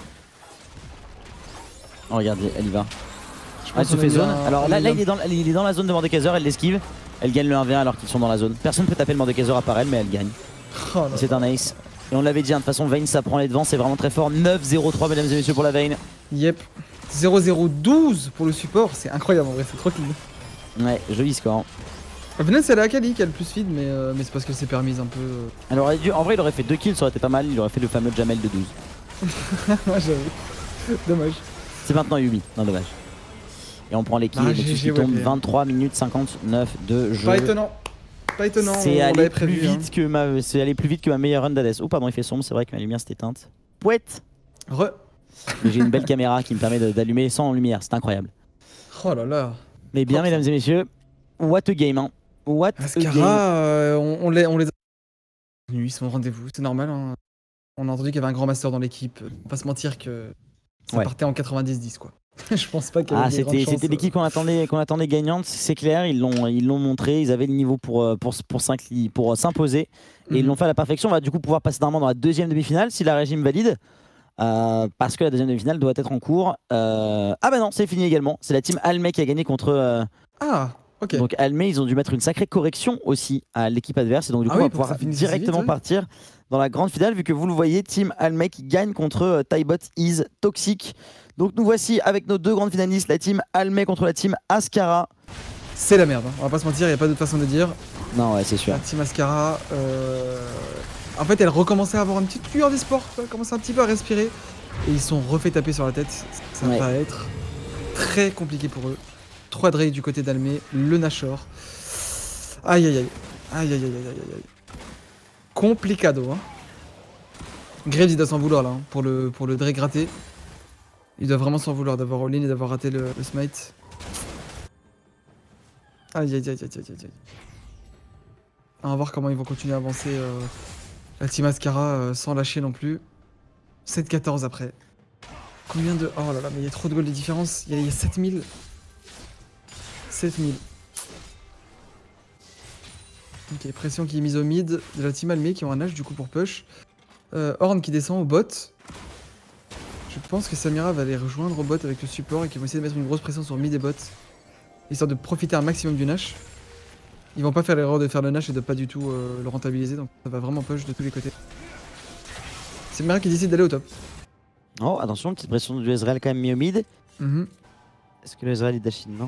Speaker 2: Oh, regardez, elle y va.
Speaker 1: Je
Speaker 2: Ah, elle
Speaker 1: pense
Speaker 2: se
Speaker 1: qu'on
Speaker 2: fait
Speaker 1: a mis
Speaker 2: zone.
Speaker 1: un-
Speaker 2: Alors
Speaker 1: on
Speaker 2: là,
Speaker 1: a
Speaker 2: là
Speaker 1: mis
Speaker 2: il, est dans, il est dans la zone de Mordekaiser, elle l'esquive. Elle gagne le un v un alors qu'ils sont dans la zone. Personne peut taper le Mordekaiser à part elle, mais elle gagne.
Speaker 1: un- Oh là
Speaker 2: C'est
Speaker 1: là.
Speaker 2: un ace. Et on l'avait dit, hein, de toute façon, Vayne ça prend les devants, c'est vraiment très fort. neuf zéro trois, mesdames et messieurs, pour la Vayne.
Speaker 1: Yep. zéro zéro douze pour le support, c'est incroyable en vrai, c'est trop clean.
Speaker 2: Ouais, joli score.
Speaker 1: Au final, c'est la Akali qui a le plus feed, mais, euh, mais c'est parce que c'est permis un peu. euh.
Speaker 2: Alors, dû... en vrai, il aurait fait deux kills, ça aurait été pas mal. Il aurait fait le fameux Jamel de douze.
Speaker 1: Ouais, j'avoue. Dommage.
Speaker 2: C'est maintenant Yumi, non dommage. Et on prend les kills,
Speaker 1: Ah,
Speaker 2: et Nexus
Speaker 1: G G,
Speaker 2: qui tombe
Speaker 1: ouais, mais-
Speaker 2: vingt-trois minutes cinquante-neuf de jeu.
Speaker 1: Pas étonnant. Pas étonnant.
Speaker 2: C'est
Speaker 1: on- on
Speaker 2: allé
Speaker 1: l'avait
Speaker 2: plus
Speaker 1: prévu. hein.
Speaker 2: vite que ma, c'est allé plus vite que ma meilleure run d'Hades. Oh pardon, il fait sombre, c'est vrai que ma lumière s'est éteinte. Pouette.
Speaker 1: Re.
Speaker 2: Mais j'ai une belle caméra qui me permet de- d'allumer sans lumière, c'est incroyable.
Speaker 1: Oh là là.
Speaker 2: Mais bien,
Speaker 1: Propre.
Speaker 2: mesdames et messieurs, what a game, hein. What a game.
Speaker 1: Ascara, euh, on, on les, on les a. Ils sont au rendez-vous, c'est normal. hein. On a entendu qu'il y avait un grand master dans l'équipe. On va pas se mentir que ça
Speaker 2: Ouais.
Speaker 1: partait en quatre-vingt-dix dix quoi. Je pense pas qu'il y
Speaker 2: Ah,
Speaker 1: avait des grandes
Speaker 2: c'était
Speaker 1: chances,
Speaker 2: c'était
Speaker 1: euh.
Speaker 2: l'équipe qu'on attendait, qu'on attendait gagnante, c'est clair, ils l'ont ils l'ont montré, ils avaient le niveau pour, euh, pour, pour, s'incli- pour s'imposer et ils
Speaker 1: Mhm.
Speaker 2: l'ont fait à la perfection. On va du coup pouvoir passer normalement dans la deuxième demi-finale si la régime valide. Euh, parce que la deuxième demi-finale doit être en cours. Euh, Ah bah non, c'est fini également. C'est la team Almay qui a gagné contre. euh,
Speaker 1: Ah, ok.
Speaker 2: Donc Almay, ils ont dû mettre une sacrée correction aussi à l'équipe adverse. Et donc du
Speaker 1: Ah
Speaker 2: coup,
Speaker 1: oui,
Speaker 2: on va
Speaker 1: pour que ça
Speaker 2: pouvoir
Speaker 1: finisse aussi
Speaker 2: directement
Speaker 1: vite, ouais.
Speaker 2: partir dans la grande finale, vu que vous le voyez, team Almay qui gagne contre euh, Tybot is Toxic. Donc nous voici avec nos deux grandes finalistes, la team Almay contre la team Ascara.
Speaker 1: C'est la merde, hein. On va pas se mentir, il y a pas d'autre façon de dire.
Speaker 2: Non, ouais, c'est sûr.
Speaker 1: La team Ascara, euh... en fait, elle recommençait à avoir une petite lueur d'espoir. Elle commençait un petit peu à respirer. Et ils sont refait taper sur la tête. Ça
Speaker 2: Ouais.
Speaker 1: va être très compliqué pour eux. trois Drake du côté d'Almay, le Nashor. Aïe aïe aïe. Aïe aïe aïe aïe aïe aïe. Complicado, hein. Graves, il doit s'en vouloir là, hein, pour le, pour le Drake raté. Il doit vraiment s'en vouloir d'avoir all-in et d'avoir raté le, le smite. Aïe aïe aïe aïe aïe aïe aïe. On va voir comment ils vont continuer à avancer euh, la team Ascara euh, sans lâcher non plus. sept quatorze après. Combien de... Oh là là, mais il y a trop de goals de différence. Il y a, il y a sept mille. sept mille. Ok, pression qui est mise au mid de la team Almay qui ont un H du coup pour push. Euh, Horn qui descend au bot. Je pense que Samira va les rejoindre au bot avec le support et qu'ils vont essayer de mettre une grosse pression sur mid et bot. Histoire de profiter un maximum du Nash. Ils vont pas faire l'erreur de faire le Nash et de pas du tout euh, le rentabiliser, donc ça va vraiment push de tous les côtés. Samira qui décide d'aller au top.
Speaker 2: Oh, attention, petite pression du Ezreal quand même mis au mid.
Speaker 1: Mhm.
Speaker 2: Est-ce que le Ezreal est dash in? Non.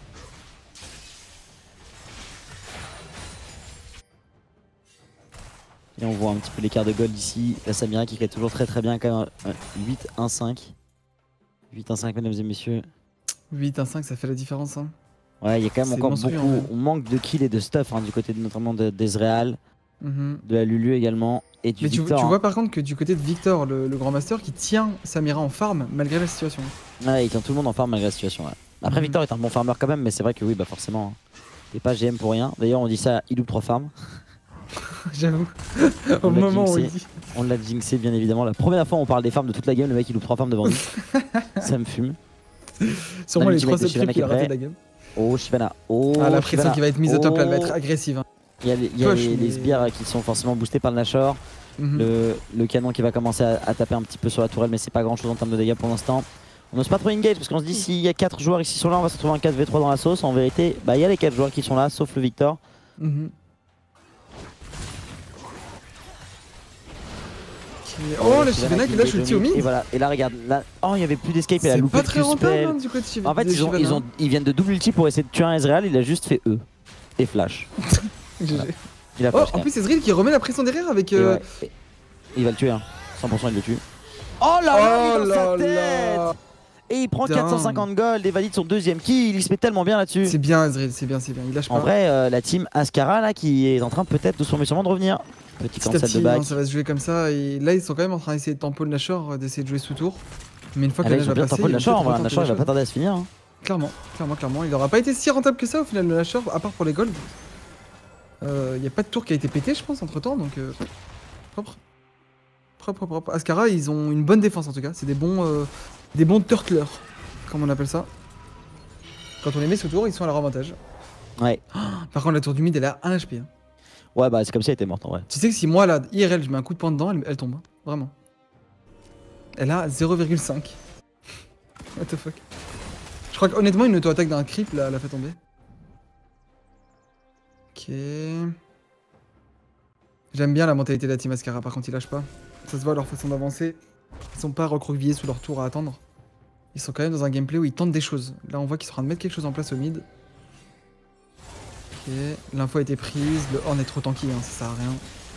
Speaker 2: Et on voit un petit peu l'écart de gold ici. La Samira qui crée toujours très très bien quand même. Ouais, huit un cinq. huit un cinq, mesdames et messieurs.
Speaker 1: huit un cinq, ça fait la différence. Hein.
Speaker 2: Ouais, il y a quand même
Speaker 1: C'est
Speaker 2: encore
Speaker 1: monstrueux,
Speaker 2: beaucoup.
Speaker 1: en vrai.
Speaker 2: On manque de kills et de stuff hein, du côté de, notamment de- d'Ezreal,
Speaker 1: Mhm.
Speaker 2: de la Lulu également. Et du
Speaker 1: Mais tu,
Speaker 2: Victor.
Speaker 1: tu
Speaker 2: hein.
Speaker 1: vois par contre que du côté de Victor, le, le grand master, qui tient Samira en farm malgré la situation.
Speaker 2: Ouais, il tient tout le monde en farm malgré la situation. Ouais. Après,
Speaker 1: Mhm.
Speaker 2: Victor est un bon farmer quand même, mais c'est vrai que oui, bah forcément. hein. T'es pas G M pour rien. D'ailleurs, on dit ça, il loupe trois farms.
Speaker 1: J'avoue.
Speaker 2: On
Speaker 1: Au
Speaker 2: l'a
Speaker 1: moment où
Speaker 2: jinxé.
Speaker 1: il dit.
Speaker 2: On l'a jinxé, bien évidemment. La première fois, on parle des farms de toute la game, le mec il loupe trois farms devant nous. Ça me fume.
Speaker 1: Sûrement les
Speaker 2: l'ultimate
Speaker 1: trois
Speaker 2: de
Speaker 1: seuls
Speaker 2: Shyvana
Speaker 1: trucs
Speaker 2: qui
Speaker 1: qu'il
Speaker 2: est
Speaker 1: a raté
Speaker 2: prêt.
Speaker 1: de la game.
Speaker 2: Oh, Shyvana. Oh,
Speaker 1: Ah, la pression
Speaker 2: Shyvana.
Speaker 1: qui va être mise au top là, elle va
Speaker 2: Oh.
Speaker 1: être agressive. Hein.
Speaker 2: Il y a, les- il y a
Speaker 1: Push,
Speaker 2: les, les
Speaker 1: mais-
Speaker 2: sbires qui sont forcément boostés par le Nashor.
Speaker 1: Mhm.
Speaker 2: Le, le canon qui va commencer à, à taper un petit peu sur la tourelle, mais c'est pas grand chose en termes de dégâts pour l'instant. On n'ose pas trop engage parce qu'on se dit s'il y a quatre joueurs ici qui sont là, on va se retrouver en quatre v trois dans la sauce. En vérité, bah il y a les quatre joueurs qui sont là, sauf le Victor.
Speaker 1: Mhm. Ok. Oh, la Shyvana qui lâche le tir au mid.
Speaker 2: Et voilà, et là regarde, là, oh il y avait plus d'escape et elle a
Speaker 1: C'est
Speaker 2: loupé
Speaker 1: pas
Speaker 2: le
Speaker 1: très rentable
Speaker 2: Q-spell.
Speaker 1: hein, du côté de Shyv-
Speaker 2: En fait,
Speaker 1: de
Speaker 2: ils, ont,
Speaker 1: Shyvana.
Speaker 2: ils, ont, ils viennent de double ulti pour essayer de tuer un Ezreal, il a juste fait E et flash.
Speaker 1: G G.
Speaker 2: Il a
Speaker 1: Oh,
Speaker 2: flash.
Speaker 1: en plus, Ezreal qui remet la pression derrière avec.
Speaker 2: Et
Speaker 1: euh,
Speaker 2: ouais, et- il va le tuer, hein. cent pour cent il le tue. Oh là là, il est dans sa
Speaker 1: là
Speaker 2: tête.
Speaker 1: là.
Speaker 2: Et il prend
Speaker 1: Dingue.
Speaker 2: quatre cent cinquante gold et valide son deuxième kill, il se met tellement bien là-dessus.
Speaker 1: C'est bien, Ezreal, c'est bien, c'est bien. Il lâche pas.
Speaker 2: En vrai, euh, la team Ascara là qui est en train peut-être doucement mais sûrement de revenir. Petit
Speaker 1: Petit à
Speaker 2: cancel
Speaker 1: petit,
Speaker 2: de back.
Speaker 1: hein, ça va se jouer comme ça. Et là, ils sont quand même en train d'essayer de tempo le Nashor, euh, d'essayer de jouer sous tour. Mais une fois
Speaker 2: Ah,
Speaker 1: que
Speaker 2: là,
Speaker 1: le
Speaker 2: ils
Speaker 1: Nash
Speaker 2: ont
Speaker 1: va
Speaker 2: bien
Speaker 1: passer,
Speaker 2: tempo le
Speaker 1: il va
Speaker 2: Nashor,
Speaker 1: peut-être
Speaker 2: en vrai, un
Speaker 1: retempo
Speaker 2: Nashor il va
Speaker 1: le
Speaker 2: pas tarder à se finir. hein.
Speaker 1: Clairement, clairement, clairement. Il n'aura pas été si rentable que ça au final le Nashor, à part pour les golds. Il euh, n'y a pas de tour qui a été pété, je pense, entre temps, donc euh, propre. Propre, propre. Ascara, ils ont une bonne défense en tout cas. C'est des bons, euh, des bons turtlers, comme on appelle ça. Quand on les met sous tour, ils sont à leur avantage.
Speaker 2: Ouais.
Speaker 1: Par contre, la tour du mid, elle a un H P. Hein.
Speaker 2: Ouais, bah c'est comme ça, elle était morte en vrai.
Speaker 1: Tu sais que si moi, là, I R L, je mets un coup de poing dedans, elle, elle tombe. hein. Vraiment. Elle a zéro virgule cinq. What the fuck. Je crois qu'honnêtement, une auto-attaque d'un creep là, l'a fait tomber. Ok. J'aime bien la mentalité de la team Ascara, par contre, ils lâchent pas. Ça se voit leur façon d'avancer. Ils sont pas recroquevillés sous leur tour à attendre. Ils sont quand même dans un gameplay où ils tentent des choses. Là, on voit qu'ils sont en train de mettre quelque chose en place au mid. Ok, l'info a été prise, le horn est trop tanky, hein, ça sert à rien.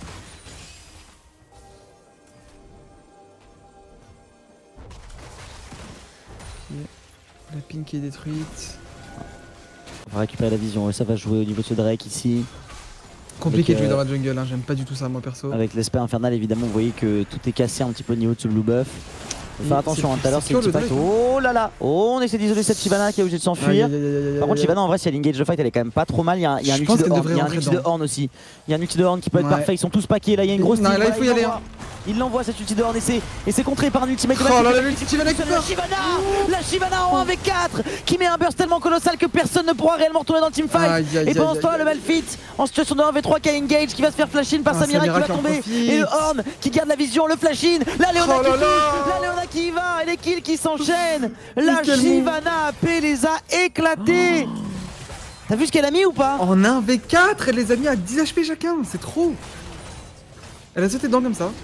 Speaker 1: Okay. La ping qui est détruite.
Speaker 2: On va récupérer la vision, ça va jouer au niveau de ce Drake ici.
Speaker 1: Compliqué
Speaker 2: avec,
Speaker 1: de jouer
Speaker 2: euh,
Speaker 1: dans la jungle, hein, j'aime pas du tout ça moi perso.
Speaker 2: Avec l'esprit infernal évidemment, vous voyez que tout est cassé un petit peu au niveau de ce blue buff. Faut faire attention, hein, tout à l'heure c'est le petit fight. Oh là là, oh, on essaie d'isoler cette Shyvana qui est obligée de s'enfuir. Par contre Shyvana en vrai si elle engage le fight elle est quand même pas trop mal. Il y a, il y a un ulti de horn, il y a un ulti de horn aussi. Il y a un ulti de horn qui peut être ouais. parfait, ils sont tous paqués, là il y a une grosse
Speaker 1: non,
Speaker 2: team.
Speaker 1: Là il faut y aller.
Speaker 2: Il l'envoie cette ulti de horn et c'est contré par un ultimate de
Speaker 1: oh là là, l'ulti Shyvana qui
Speaker 2: la Shyvana, la Shyvana en un v quatre qui met un burst tellement colossal que personne ne pourra réellement retourner dans le teamfight. Et pendant ce temps le Malphite en situation de un v trois qui a engage qui va se faire flash in par ah, Samira, Samira qui va tomber. Et le horn qui garde la vision, le flash in. La Léona oh qui tue, la Léona qui y va et les kills qui s'enchaînent. La Shyvana A P les a éclatés. Oh. T'as vu ce qu'elle a mis ou pas?
Speaker 1: En un v quatre, elle les a mis à dix H P chacun, c'est trop. Elle a sauté dedans comme ça.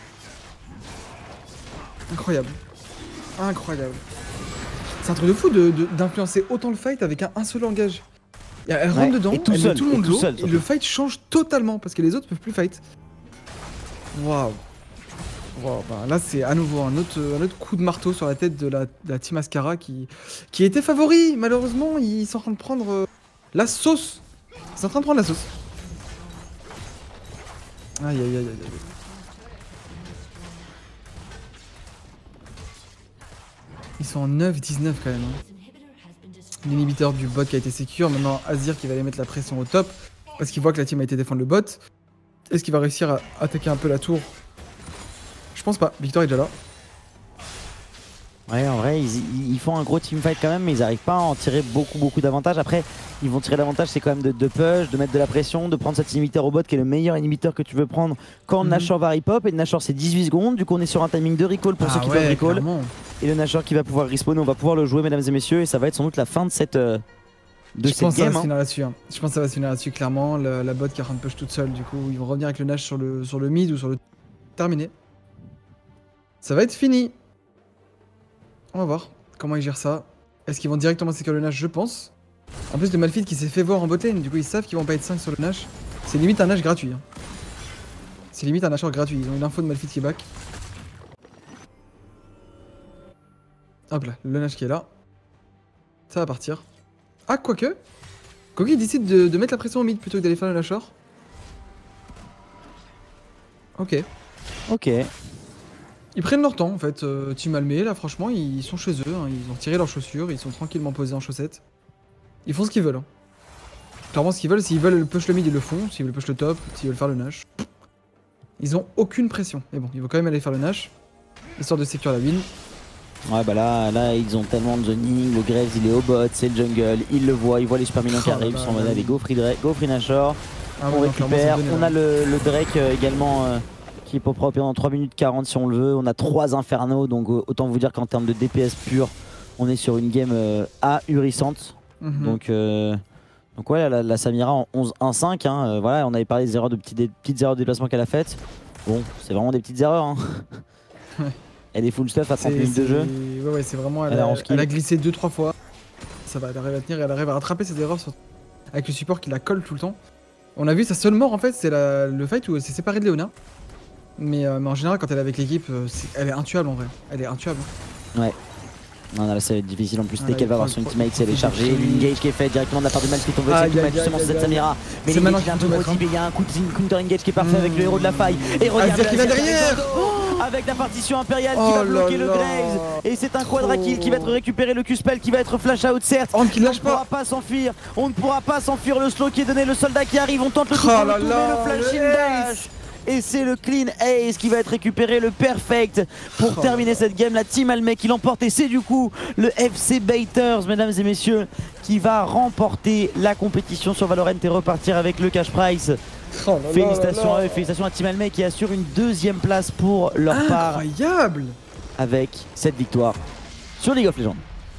Speaker 1: Incroyable. Incroyable. C'est un truc de fou d'influencer de, de, autant le fight avec un, un seul engage. Elle rentre ouais, dedans, tout elle seul, met tout le monde l'eau, et, et le fight change totalement parce que les autres peuvent plus fight. Waouh. Wow, bah là c'est à nouveau un autre, un autre coup de marteau sur la tête de la, de la team Ascara qui, qui était favori. Malheureusement, ils sont en train de prendre euh, la sauce. Ils sont en train de prendre la sauce. Aïe aïe aïe aïe aïe. Ils sont en neuf dix-neuf quand même. Hein. L'inhibiteur du bot qui a été secure. Maintenant Azir qui va aller mettre la pression au top. Parce qu'il voit que la team a été défendre le bot. Est-ce qu'il va réussir à attaquer un peu la tour? Je pense pas. Victor est déjà là.
Speaker 2: Ouais, en vrai, ils, ils font un gros teamfight quand même, mais ils n'arrivent pas à en tirer beaucoup, beaucoup d'avantages. Après, ils vont tirer l'avantage, c'est quand même de, de push, de mettre de la pression, de prendre cet inhibiteur au bot qui est le meilleur inhibiteur que tu veux prendre quand mm-hmm. Nashor va rip-up. Et le Nashor, c'est dix-huit secondes. Du coup, on est sur un timing de recall pour ah ceux qui ouais, peuvent recall. Clairement. Et le Nashor qui va pouvoir respawn, on va pouvoir le jouer, mesdames et messieurs. Et ça va être sans doute la fin de cette, euh, de
Speaker 1: Je
Speaker 2: cette
Speaker 1: pense
Speaker 2: game.
Speaker 1: Ça va se finir là-dessus. Hein. Je pense que ça va se finir là-dessus, clairement. La, la bot qui est en train de push toute seule. Du coup, ils vont revenir avec le Nash sur le, sur le mid ou sur le terminé. Ça va être fini. On va voir comment ils gèrent ça. Est-ce qu'ils vont directement sécure le Nash? Je pense. En plus, le Malphite qui s'est fait voir en botlane, du coup ils savent qu'ils vont pas être cinq sur le Nash. C'est limite un Nash gratuit. Hein. C'est limite un Nashor gratuit. Ils ont une info de Malphite qui est back. Hop là, le Nash qui est là. Ça va partir. Ah, quoique. Quoique, il décide de, de mettre la pression au mid plutôt que d'aller faire le Nashor. Ok.
Speaker 2: Ok.
Speaker 1: Ils prennent leur temps en fait, euh, Team Almé là franchement ils sont chez eux, hein. Ils ont tiré leurs chaussures, ils sont tranquillement posés en chaussettes. Ils font ce qu'ils veulent. Hein. Clairement ce qu'ils veulent, s'ils veulent push le mid ils le font, s'ils veulent push le top, s'ils veulent faire le Nash. Ils ont aucune pression, mais bon ils vont quand même aller faire le Nash, histoire de sécure la win.
Speaker 2: Ouais bah là, là ils ont tellement de zoning, le Graves il est au bot, c'est le jungle, ils le voient, ils voient les super minions qui arrivent, ils sont en mode allez go free, go free Nashor, ah on ouais, récupère, donné, on a le, le Drake euh, également euh, qui est propre pendant trois minutes quarante si on le veut, on a trois Infernos donc euh, autant vous dire qu'en termes de D P S pur, on est sur une game euh, ahurissante. Mm-hmm. Donc euh, donc ouais la, la Samira en onze un cinq, hein, euh, voilà on avait parlé des erreurs de petits, des petites erreurs de déplacement qu'elle a faites. Bon c'est vraiment des petites erreurs. Hein. Ouais. Elle est full stuff à trente minutes de jeu.
Speaker 1: Ouais ouais c'est vraiment, elle, elle, a, elle a glissé deux trois fois. Ça va, elle arrive à tenir, elle arrive à rattraper ses erreurs sur... avec le support qui la colle tout le temps. On a vu sa seule mort en fait, c'est le fight où elle s'est séparée de Léona. Mais, euh, mais en général quand elle est avec l'équipe, euh, est... elle est intuable en vrai. Elle est intuable.
Speaker 2: Ouais. Non, non, là ça va être difficile en plus, dès qu'elle va avoir son ultimate, si elle est chargée, l'engage qui est fait directement de la part du Malphite, on veut essayer de tout mettre justement sur cette Samira. Mais l'engage est un peu motivé, il y a un coup de counter engage qui est parfait avec le héros de la faille. Et regarde
Speaker 1: qui va derrière
Speaker 2: avec la partition impériale qui va bloquer le Graves. Et c'est un quadra kill qui va être récupéré, le Q-spell qui va être flash out certes. On ne pourra pas s'enfuir, on ne pourra pas s'enfuir le slow qui est donné, le soldat qui arrive, on tente le coup pour le flash in dash. Et c'est le clean ace qui va être récupéré, le perfect pour oh terminer cette game. La team Almé qui l'emporte et c'est du coup le F C Baiters, mesdames et messieurs, qui va remporter la compétition sur Valorant et repartir avec le cash prize. Oh là félicitations là là. à eux, félicitations à Team Almé qui assure une deuxième place pour leur part.
Speaker 1: Incroyable
Speaker 2: avec cette victoire sur League of Legends.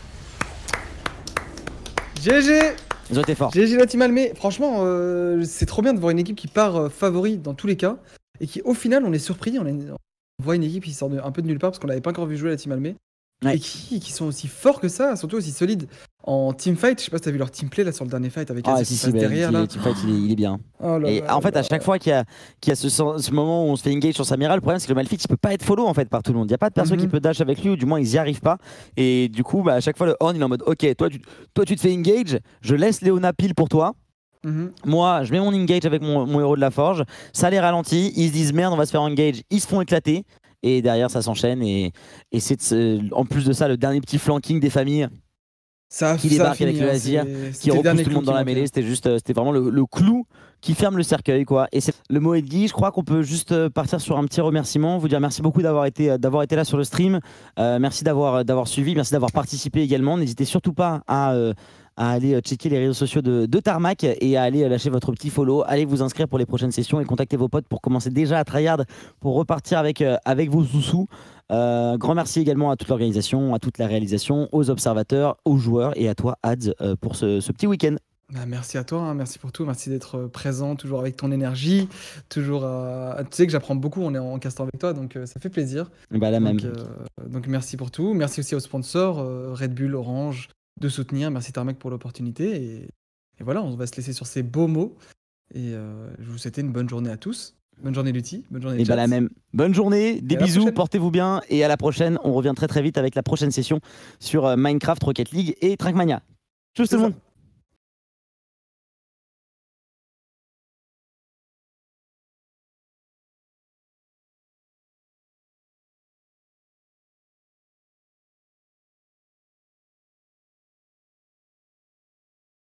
Speaker 1: G G.
Speaker 2: Ils ont été forts.
Speaker 1: G G la team Almé. Franchement, euh, c'est trop bien de voir une équipe qui part euh, favori dans tous les cas. Et qui, au final, on est surpris. On, est... on voit une équipe qui sort de, un peu de nulle part parce qu'on l'avait pas encore vu jouer la team Almé.
Speaker 2: Ouais.
Speaker 1: et qui, qui sont aussi forts que ça, surtout aussi solides en teamfight. Je sais pas si t'as vu leur teamplay là sur le dernier fight avec
Speaker 2: Ah
Speaker 1: Azir
Speaker 2: si
Speaker 1: qui
Speaker 2: si,
Speaker 1: passe
Speaker 2: bah,
Speaker 1: derrière
Speaker 2: il,
Speaker 1: là.
Speaker 2: est, teamfight, il, est, il est bien.
Speaker 1: Oh là
Speaker 2: Et
Speaker 1: là
Speaker 2: en fait,
Speaker 1: là.
Speaker 2: à chaque fois qu'il y a, qu'il y a ce, ce moment où on se fait engage sur Samira, le problème c'est que le Malphite il peut pas être follow en fait par tout le monde. Il n'y a pas de perso qui
Speaker 1: Mhm.
Speaker 2: peut dash avec lui, ou du moins ils y arrivent pas. Et du coup, bah, à chaque fois le Horn il est en mode ok, toi tu, toi tu te fais engage, je laisse Léona pile pour toi.
Speaker 1: Mhm.
Speaker 2: Moi, je mets mon engage avec mon, mon héros de la forge, ça les ralentit, ils se disent merde, on va se faire engage, ils se font éclater. Et derrière, ça s'enchaîne. Et, et c'est de- en plus de ça, le dernier petit flanking des familles
Speaker 1: Ça, a-
Speaker 2: qui
Speaker 1: ça a
Speaker 2: débarque avec
Speaker 1: fini,
Speaker 2: le
Speaker 1: hein,
Speaker 2: Azir,
Speaker 1: c'est-
Speaker 2: qui
Speaker 1: c'était le
Speaker 2: repousse
Speaker 1: dernier
Speaker 2: tout le
Speaker 1: clou
Speaker 2: monde
Speaker 1: qui
Speaker 2: dans la
Speaker 1: manquait.
Speaker 2: mêlée. C'était juste, euh, c'était vraiment le, le clou qui ferme le cercueil, quoi. Et c'est le mot est dit. Je crois qu'on peut juste euh, partir sur un petit remerciement, vous dire merci beaucoup d'avoir été, euh, d'avoir été là sur le stream. Euh, merci d'avoir, d'avoir suivi, merci d'avoir participé également. N'hésitez surtout pas à, euh, à aller euh, checker les réseaux sociaux de, de Tarmac et à aller euh, lâcher votre petit follow. Allez vous inscrire pour les prochaines sessions et contacter vos potes pour commencer déjà à tryhard pour repartir avec, euh, avec vos sous-sous. Euh, grand merci également à toute l'organisation, à toute la réalisation, aux observateurs, aux joueurs et à toi, Ads, euh, pour ce, ce petit week-end.
Speaker 1: Bah, merci à toi, hein, merci pour tout, merci d'être euh, présent, toujours avec ton énergie, toujours à... Tu sais que j'apprends beaucoup en, en castant avec toi, donc euh, ça fait plaisir.
Speaker 2: Bah, la même.
Speaker 1: Donc, euh, donc merci pour tout, merci aussi aux sponsors, euh, Red Bull, Orange, de soutenir, merci Tarmac pour l'opportunité, et... et voilà, on va se laisser sur ces beaux mots, et euh, je vous souhaite une bonne journée à tous, bonne journée Lutti, bonne journée
Speaker 2: Et bah
Speaker 1: chat.
Speaker 2: la même. Bonne journée, des
Speaker 1: à la
Speaker 2: bisous,
Speaker 1: prochaine.
Speaker 2: portez-vous bien et à la prochaine. On revient très très vite avec la prochaine session sur euh, Minecraft, Rocket League et Trackmania. Tchuss tout
Speaker 1: C'est
Speaker 2: le
Speaker 1: ça.
Speaker 2: monde.